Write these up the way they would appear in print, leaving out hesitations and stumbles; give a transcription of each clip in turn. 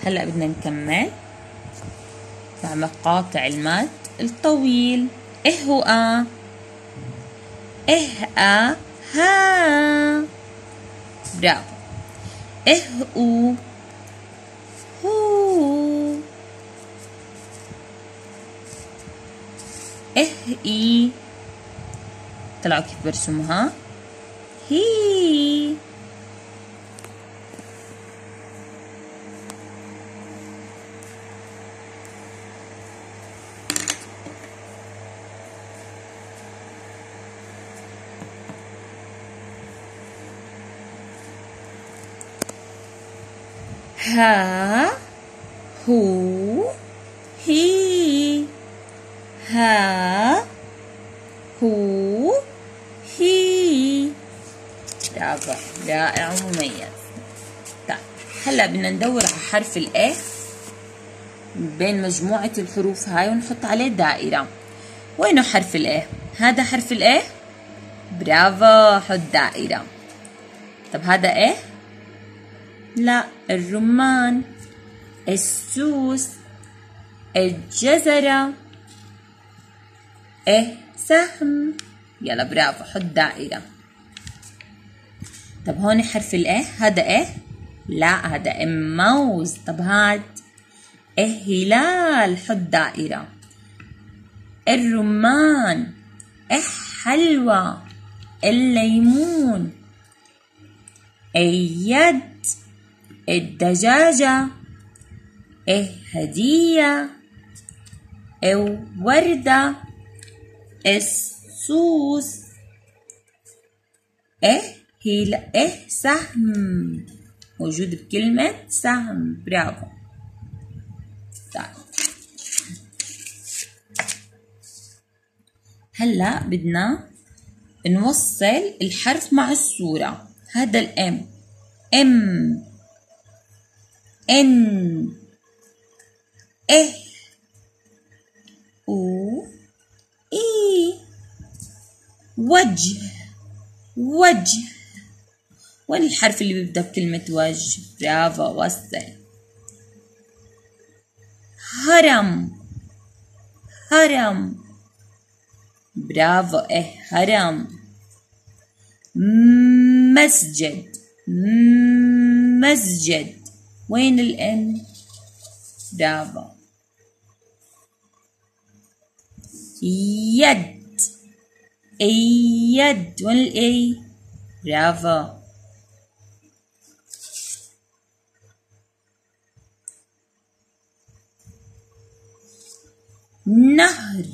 هلأ بدنا نكمل مع مقاطع المد الطويل. إيه هو إيه ها. برافو. إيه هو إيه طلعوا كيف برسمها. هي. ها هو هي. ها هو هي. برافو، رائع ومميز. طيب هلا بدنا ندور على حرف الإيه بين مجموعة الحروف هاي ونحط عليه دائرة. وينه حرف الإيه؟ هذا حرف الإيه؟ برافو، حط دائرة. طب هذا إيه؟ لا، الرمان، السوس، الجزرة، إيه سهم. يلا برافو، حط دائرة. طب هون حرف الإيه، هذا إيه؟ لا، هذا موز. طب هاد إيه هلال، حط دائرة. الرمان، إيه حلوى. الليمون، اليد، الدجاجة، إيه هدية. وردة، السوس، إيه سهم، موجود بكلمة سهم. برافو. طيب هلا بدنا نوصل الحرف مع الصورة. هذا الام، ام، ان، إيه، او، إي. وجه، وجه. وين الحرف اللي بيبدأ بكلمة وجه؟ برافو، وصل. هرم، هرم. برافو، إيه هرم. مسجد، مسجد. وين الإن؟ برافو. يد، يد. وين الإي؟ برافو. نهر،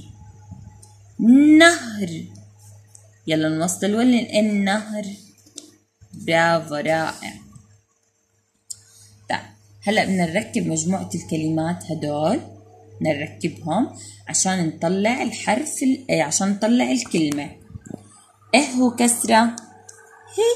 نهر. يلا نوصل. وين النهر؟ برافو، رائع. طيب هلا بدنا نركب مجموعة الكلمات هدول، نركبهم عشان نطلع الحرف عشان نطلع الكلمة. إيه هو كسرة؟ هي.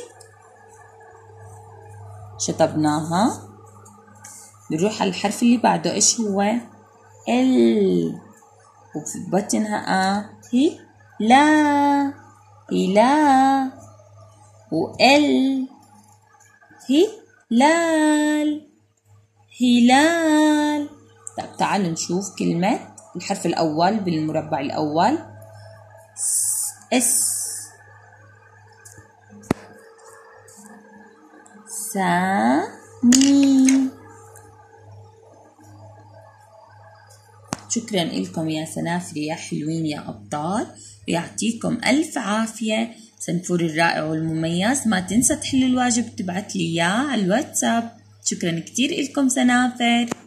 شطبناها. بنروح على الحرف اللي بعده. إيش هو؟ ال. وفي بطنها هي لا، هلال. وال هي لال، هلال. طب تعالوا نشوف كلمة الحرف الأول بالمربع الأول. اس، سامي. شكرا لكم يا سنافر يا حلوين يا أبطال، ويعطيكم ألف عافية. سنفور الرائع والمميز. ما تنسى تحل الواجب، تبعت لي إياه على الواتساب. شكرا كتير لكم سنافر.